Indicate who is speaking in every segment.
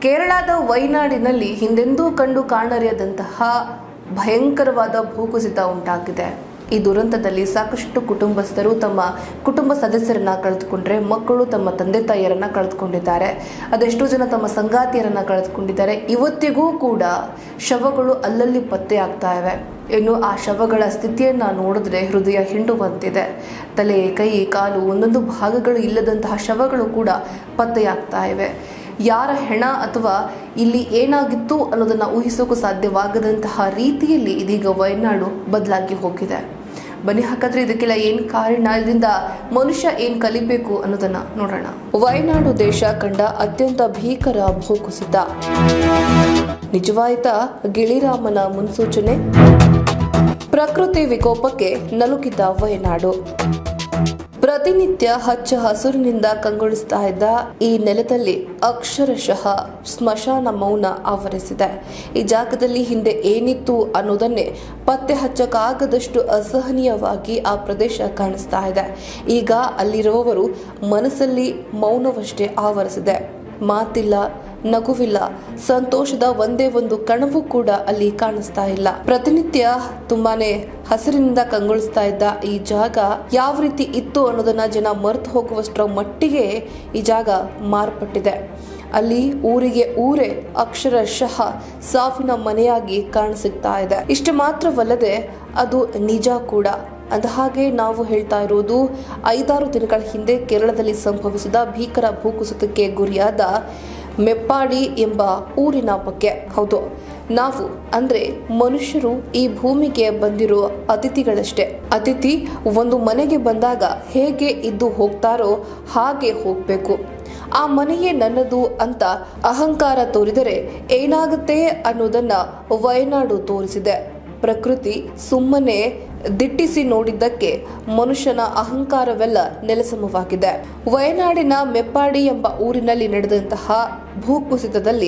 Speaker 1: ಕೇರಳದ ವಯನಾಡಿನಲ್ಲಿ ಹಿಂದೆಂದೂ ಕಂಡು ಕಾಣರಿಯದಂತಹ ಭಯಂಕರವಾದ ಭೂಕುಸಿತ ಉಂಟಾಗಿದೆ. ಈ ದುರಂತದಲ್ಲಿ ಸಾಕಷ್ಟು ಕುಟುಂಬಸ್ಥರು ತಮ್ಮ ಕುಟುಂಬ ಸದಸ್ಯರನ್ನ ಕಳೆದುಕೊಂಡ್ರೆ, ಮಕ್ಕಳು ತಮ್ಮ ತಂದೆ ತಾಯಿಯರನ್ನ ಕಳೆದುಕೊಂಡಿದ್ದಾರೆ. ಅದೆಷ್ಟೋ ಜನ ತಮ್ಮ ಸಂಗಾತಿಯರನ್ನ ಕಳೆದುಕೊಂಡಿದ್ದಾರೆ. ಇವತ್ತಿಗೂ ಕೂಡ ಶವಗಳು ಅಲ್ಲಲ್ಲಿ ಪತ್ತೆ ಆಗ್ತಾ ಇವೆ. ಇನ್ನು ಆ ಶವಗಳ ಸ್ಥಿತಿಯನ್ನ ನೋಡಿದ್ರೆ ಹೃದಯ ಹಿಂಡುವಂತಿದೆ. ತಲೆ, ಕೈ, ಕಾಲು ಒಂದೊಂದು ಭಾಗಗಳು ಇಲ್ಲದಂತಹ ಶವಗಳು ಕೂಡ ಪತ್ತೆಯಾಗ್ತಾ ಇವೆ. ಯಾರ ಹೆಣ ಅಥವಾ ಇಲ್ಲಿ ಏನಾಗಿತ್ತು ಅನ್ನೋದನ್ನ ಊಹಿಸೋಕು ಸಾಧ್ಯವಾಗದಂತಹ ರೀತಿಯಲ್ಲಿ ಇದೀಗ ವಯನಾಡು ಬದಲಾಗಿ ಹೋಗಿದೆ. ಬನ್ನಿ ಹಾಗಾದ್ರೆ ಇದಕ್ಕೆಲ್ಲ ಏನ್ ಕಾರಣ, ಇದರಿಂದ ಮನುಷ್ಯ ಏನ್ ಕಲಿಬೇಕು ಅನ್ನೋದನ್ನ ನೋಡೋಣ. ವಯನಾಡು ದೇಶ ಕಂಡ ಅತ್ಯಂತ ಭೀಕರ ಭೂಕುಸಿತ. ನಿಜವಾಯ್ತಾ ಗಿಳಿರಾಮನ ಮುನ್ಸೂಚನೆ? ಪ್ರಕೃತಿ ವಿಕೋಪಕ್ಕೆ ನಲುಗಿದ್ದ ವಯನಾಡು. ಪ್ರತಿನಿತ್ಯ ಹಚ್ಚ ಹಸುರಿನಿಂದ ಕಂಗೊಳಿಸ್ತಾ ಇದ್ದ ಈ ನೆಲದಲ್ಲಿ ಅಕ್ಷರಶಃ ಸ್ಮಶಾನ ಮೌನ ಆವರಿಸಿದೆ. ಈ ಜಾಗದಲ್ಲಿ ಹಿಂದೆ ಏನಿತ್ತು ಅನ್ನೋದನ್ನೇ ಪತ್ತೆ ಹಚ್ಚಕ್ಕಾಗದಷ್ಟು ಅಸಹನೀಯವಾಗಿ ಆ ಪ್ರದೇಶ ಕಾಣಿಸ್ತಾ ಇದೆ. ಈಗ ಅಲ್ಲಿರುವವರು ಮನಸ್ಸಲ್ಲಿ ಮೌನವಷ್ಟೇ ಆವರಿಸಿದೆ. ಮಾತಿಲ್ಲ, ನಗುವಿಲ್ಲ, ಸಂತೋಷದ ಒಂದೇ ಒಂದು ಕಣವು ಕೂಡ ಅಲ್ಲಿ ಕಾಣಿಸ್ತಾ ಇಲ್ಲ. ಪ್ರತಿನಿತ್ಯ ತುಂಬಾನೇ ಹಸಿರಿನಿಂದ ಕಂಗೊಳಿಸ್ತಾ ಇದ್ದ ಈ ಜಾಗ ಯಾವ ರೀತಿ ಇತ್ತು ಅನ್ನೋದನ್ನ ಜನ ಮರೆತು ಹೋಗುವಷ್ಟರ ಮಟ್ಟಿಗೆ ಈ ಜಾಗ ಮಾರ್ಪಟ್ಟಿದೆ. ಅಲ್ಲಿ ಊರಿಗೆ ಊರೇ ಅಕ್ಷರಶಃ ಸಾವಿನ ಮನೆಯಾಗಿ ಕಾಣಸಿಗ್ತಾ ಇದೆ. ಇಷ್ಟು ಮಾತ್ರವಲ್ಲದೆ ಅದು ನಿಜ ಕೂಡ. ಅಂದಹಾಗೆ ನಾವು ಹೇಳ್ತಾ ಇರೋದು 5-6 ದಿನಗಳ ಹಿಂದೆ ಕೇರಳದಲ್ಲಿ ಸಂಭವಿಸಿದ ಭೀಕರ ಭೂಕುಸಿತಕ್ಕೆ ಗುರಿಯಾದ ಮೆಪ್ಪಾಡಿ ಎಂಬ ಊರಿನ ಬಗ್ಗೆ. ಹೌದು, ನಾವು ಅಂದ್ರೆ ಮನುಷ್ಯರು ಈ ಭೂಮಿಗೆ ಬಂದಿರೋ ಅತಿಥಿಗಳಷ್ಟೇ. ಅತಿಥಿ ಒಂದು ಮನೆಗೆ ಬಂದಾಗ ಹೇಗೆ ಇದ್ದು ಹೋಗ್ತಾರೋ ಹಾಗೆ ಹೋಗ್ಬೇಕು. ಆ ಮನೆಯೇ ನನ್ನದು ಅಂತ ಅಹಂಕಾರ ತೋರಿದರೆ ಏನಾಗುತ್ತೆ ಅನ್ನೋದನ್ನ ವಯನಾಡು ತೋರಿಸಿದೆ. ಪ್ರಕೃತಿ ಸುಮ್ಮನೆ ದಿಟ್ಟಿಸಿ ನೋಡಿದ್ದಕ್ಕೆ ಮನುಷ್ಯನ ಅಹಂಕಾರವೆಲ್ಲ ನೆಲಸಮವಾಗಿದೆ. ವಯನಾಡಿನ ಮೆಪ್ಪಾಡಿ ಎಂಬ ಊರಿನಲ್ಲಿ ನಡೆದಂತಹ ಭೂಕುಸಿತದಲ್ಲಿ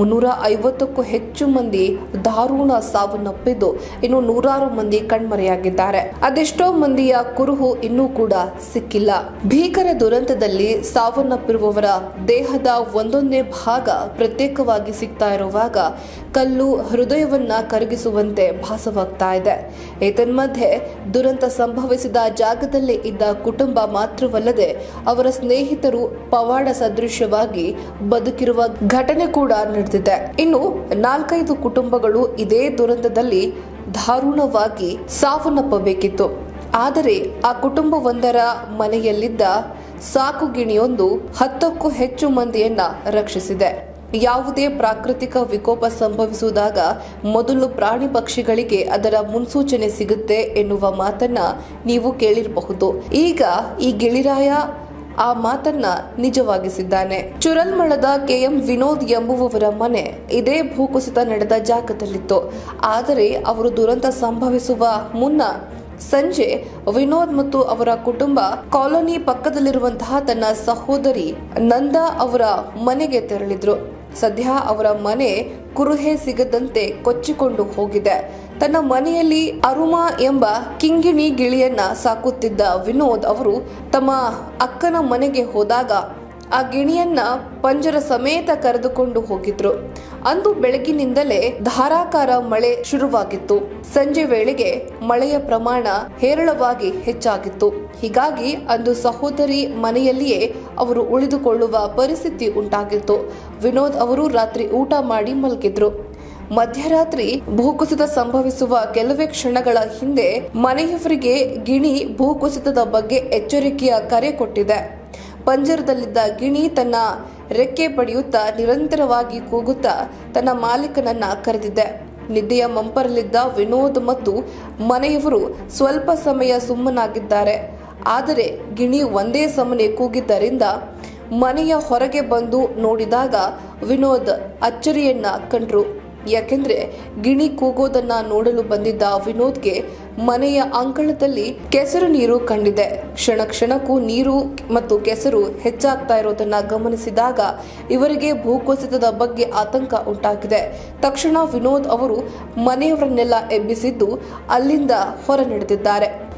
Speaker 1: 350ಕ್ಕೂ ಹೆಚ್ಚು ಮಂದಿ ದಾರುಣ ಸಾವನ್ನಪ್ಪಿದ್ದು, ಇನ್ನು 100 ಮಂದಿ ಕಣ್ಮರೆಯಾಗಿದ್ದಾರೆ. ಅದೆಷ್ಟೋ ಮಂದಿಯ ಕುರುಹು ಇನ್ನೂ ಕೂಡ ಸಿಕ್ಕಿಲ್ಲ. ಭೀಕರ ದುರಂತದಲ್ಲಿ ಸಾವನ್ನಪ್ಪಿರುವವರ ದೇಹದ ಒಂದೊಂದೇ ಭಾಗ ಪ್ರತ್ಯೇಕವಾಗಿ ಸಿಗ್ತಾ ಇರುವಾಗ ಕಲ್ಲು ಹೃದಯವನ್ನ ಕರಗಿಸುವಂತೆ ಭಾಸವಾಗ್ತಾ ಇದೆ. ಏತನ್ಮಧ್ಯೆ ದುರಂತ ಸಂಭವಿಸಿದ ಜಾಗದಲ್ಲಿ ಇದ್ದ ಕುಟುಂಬ ಮಾತ್ರವಲ್ಲದೆ ಅವರ ಸ್ನೇಹಿತರು ಪವಾಡ ಸದೃಶ್ಯವಾಗಿ ಬದುಕಿರುವ ಘಟನೆ ಕೂಡ ನಡೆದಿದೆ. ಇನ್ನು 4-5 ಕುಟುಂಬಗಳು ಇದೇ ದುರಂತದಲ್ಲಿ ದಾರುಣವಾಗಿ ಸಾವನ್ನಪ್ಪಬೇಕಿತ್ತು. ಆದರೆ ಆ ಕುಟುಂಬವೊಂದರ ಮನೆಯಲ್ಲಿದ್ದ ಸಾಕುಗಿಣಿಯೊಂದು 10ಕ್ಕೂ ಹೆಚ್ಚು ಮಂದಿಯನ್ನ ರಕ್ಷಿಸಿದೆ. ಯಾವುದೇ ಪ್ರಾಕೃತಿಕ ವಿಕೋಪ ಸಂಭವಿಸುವುದಾಗ ಮೊದಲು ಪ್ರಾಣಿ ಪಕ್ಷಿಗಳಿಗೆ ಅದರ ಮುನ್ಸೂಚನೆ ಸಿಗುತ್ತೆ ಎನ್ನುವ ಮಾತನ್ನ ನೀವು ಕೇಳಿರಬಹುದು. ಈಗ ಈ ಗಿಳಿರಾಯ ಆ ಮಾತನ್ನ ನಿಜವಾಗಿಸಿದ್ದಾನೆ. ಚುರಲ್ಮಳದ KM ವಿನೋದ್ ಎಂಬುವವರ ಮನೆ ಇದೇ ಭೂಕುಸಿತ ನಡೆದ ಜಾಗದಲ್ಲಿತ್ತು. ಆದರೆ ಅವರು ದುರಂತ ಸಂಭವಿಸುವ ಮುನ್ನ ಸಂಜೆ ವಿನೋದ್ ಮತ್ತು ಅವರ ಕುಟುಂಬ ಕಾಲೋನಿ ಪಕ್ಕದಲ್ಲಿರುವಂತಹ ತನ್ನ ಸಹೋದರಿ ನಂದಾ ಅವರ ಮನೆಗೆ ತೆರಳಿದ್ರು. ಸದ್ಯ ಅವರ ಮನೆ ಕುರುಹೆ ಸಿಗದಂತೆ ಕೊಚ್ಚಿಕೊಂಡು ಹೋಗಿದೆ. ತನ್ನ ಮನೆಯಲ್ಲಿ ಅರುಮಾ ಎಂಬ ಕಿಂಗಿಣಿ ಗಿಳಿಯನ್ನ ಸಾಕುತ್ತಿದ್ದ ವಿನೋದ್ ಅವರು ತಮ್ಮ ಅಕ್ಕನ ಮನೆಗೆ ಹೋದಾಗ ಆ ಗಿಣಿಯನ್ನ ಪಂಜರ ಸಮೇತ ಕರೆದುಕೊಂಡು ಹೋಗಿದ್ರು. ಅಂದು ಬೆಳಗಿನಿಂದಲೇ ಧಾರಾಕಾರ ಮಳೆ ಶುರುವಾಗಿತ್ತು. ಸಂಜೆ ವೇಳೆಗೆ ಮಳೆಯ ಪ್ರಮಾಣ ಹೇರಳವಾಗಿ ಹೆಚ್ಚಾಗಿತ್ತು. ಹೀಗಾಗಿ ಅಂದು ಸಹೋದರಿ ಮನೆಯಲ್ಲಿಯೇ ಅವರು ಉಳಿದುಕೊಳ್ಳುವ ಪರಿಸ್ಥಿತಿ ಉಂಟಾಗಿತ್ತು. ವಿನೋದ್ ಅವರು ರಾತ್ರಿ ಊಟ ಮಾಡಿ ಮಲಗಿದ್ರು. ಮಧ್ಯರಾತ್ರಿ ಭೂಕುಸಿತ ಸಂಭವಿಸುವ ಕೆಲವೇ ಕ್ಷಣಗಳ ಹಿಂದೆ ಮನೆಯವರಿಗೆ ಗಿಣಿ ಭೂಕುಸಿತದ ಬಗ್ಗೆ ಎಚ್ಚರಿಕೆಯ ಕರೆ ಕೊಟ್ಟಿದೆ. ಪಂಜರದಲ್ಲಿದ್ದ ಗಿಣಿ ತನ್ನ ರೆಕ್ಕೆ ಪಡೆಯುತ್ತಾ ನಿರಂತರವಾಗಿ ಕೂಗುತ್ತಾ ತನ್ನ ಮಾಲೀಕನನ್ನ ಕರೆದಿದೆ. ನಿದ್ದೆಯ ಮಂಪರಲ್ಲಿದ್ದ ವಿನೋದ್ ಮತ್ತು ಮನೆಯವರು ಸ್ವಲ್ಪ ಸಮಯ ಸುಮ್ಮನಾಗಿದ್ದಾರೆ. ಆದರೆ ಗಿಣಿ ಒಂದೇ ಸಮನೆ ಕೂಗಿದ್ದರಿಂದ ಮನೆಯ ಹೊರಗೆ ಬಂದು ನೋಡಿದಾಗ ವಿನೋದ್ ಅಚ್ಚರಿಯನ್ನ ಕಂಡ್ರು. ಯಾಕೆಂದ್ರೆ ಗಿಣಿ ಕೂಗೋದನ್ನ ನೋಡಲು ಬಂದಿದ್ದ ವಿನೋದ್ಗೆ ಮನೆಯ ಅಂಗಳದಲ್ಲಿ ಕೆಸರು ನೀರು ಕಂಡಿದೆ. ಕ್ಷಣ ಕ್ಷಣಕ್ಕೂ ನೀರು ಮತ್ತು ಕೆಸರು ಹೆಚ್ಚಾಗ್ತಾ ಇರೋದನ್ನ ಗಮನಿಸಿದಾಗ ಇವರಿಗೆ ಭೂಕುಸಿತದ ಬಗ್ಗೆ ಆತಂಕ ಉಂಟಾಗಿದೆ. ತಕ್ಷಣ ವಿನೋದ್ ಅವರು ಮನೆಯವರನ್ನೆಲ್ಲ ಎಬ್ಬಿಸಿದ್ದು ಅಲ್ಲಿಂದ ಹೊರ ನಡೆದಿದ್ದಾರೆ.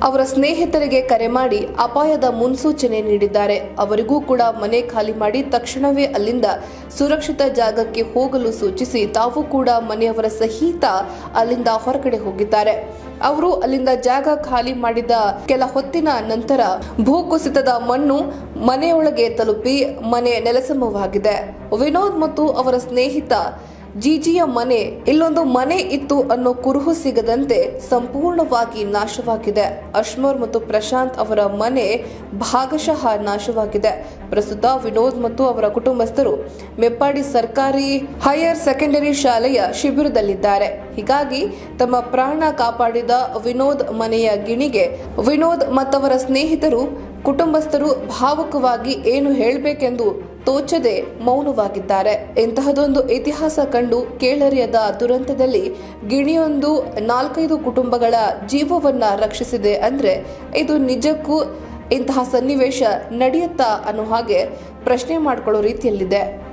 Speaker 1: ಅವರ ಸ್ನೇಹಿತರಿಗೆ ಕರೆ ಮಾಡಿ ಅಪಾಯದ ಮುನ್ಸೂಚನೆ ನೀಡಿದ್ದಾರೆ. ಅವರಿಗೂ ಕೂಡ ಮನೆ ಖಾಲಿ ಮಾಡಿ ತಕ್ಷಣವೇ ಅಲ್ಲಿಂದ ಸುರಕ್ಷಿತ ಜಾಗಕ್ಕೆ ಹೋಗಲು ಸೂಚಿಸಿ ತಾವು ಕೂಡ ಮನೆಯವರ ಸಹಿತ ಅಲ್ಲಿಂದ ಹೊರಗಡೆ ಹೋಗಿದ್ದಾರೆ. ಅವರು ಅಲ್ಲಿಂದ ಜಾಗ ಖಾಲಿ ಮಾಡಿದ ಕೆಲ ಹೊತ್ತಿನ ನಂತರ ಭೂಕುಸಿತದ ಮಣ್ಣು ಮನೆಯೊಳಗೆ ತಲುಪಿ ಮನೆ ನೆಲಸಮವಾಗಿದೆ. ವಿನೋದ್ ಮತ್ತು ಅವರ ಸ್ನೇಹಿತ ಜಿಜಿಯ ಮನೆ ಇಲ್ಲೊಂದು ಮನೆ ಇತ್ತು ಅನ್ನೋ ಕುರುಹು ಸಿಗದಂತೆ ಸಂಪೂರ್ಣವಾಗಿ ನಾಶವಾಗಿದೆ. ಅಶ್ಮರ್ ಮತ್ತು ಪ್ರಶಾಂತ್ ಅವರ ಮನೆ ಭಾಗಶಃ ನಾಶವಾಗಿದೆ. ಪ್ರಸ್ತುತ ವಿನೋದ್ ಮತ್ತು ಅವರ ಕುಟುಂಬಸ್ಥರು ಮೆಪ್ಪಾಡಿ ಸರ್ಕಾರಿ ಹೈಯರ್ ಸೆಕೆಂಡರಿ ಶಾಲೆಯ ಶಿಬಿರದಲ್ಲಿದ್ದಾರೆ. ಹೀಗಾಗಿ ತಮ್ಮ ಪ್ರಾಣ ಕಾಪಾಡಿದ ವಿನೋದ್ ಮನೆಯ ಗಿಣಿಗೆ ವಿನೋದ್ ಮತ್ತವರ ಸ್ನೇಹಿತರು ಕುಟುಂಬಸ್ಥರು ಭಾವುಕವಾಗಿ ಏನು ಹೇಳಬೇಕೆಂದು ತೋಚದೆ ಮೌನವಾಗಿದ್ದಾರೆ. ಇಂತಹದೊಂದು ಇತಿಹಾಸ ಕಂಡು ಕೇಳರಿಯದ ದುರಂತದಲ್ಲಿ ಗಿಣಿಯೊಂದು 4-5 ಕುಟುಂಬಗಳ ಜೀವವನ್ನ ರಕ್ಷಿಸಿದೆ ಅಂದ್ರೆ ಇದು ನಿಜಕ್ಕೂ ಇಂತಹ ಸನ್ನಿವೇಶ ನಡೆಯುತ್ತಾ ಅನ್ನೋ ಹಾಗೆ ಪ್ರಶ್ನೆ ಮಾಡಿಕೊಳ್ಳೋ ರೀತಿಯಲ್ಲಿದೆ.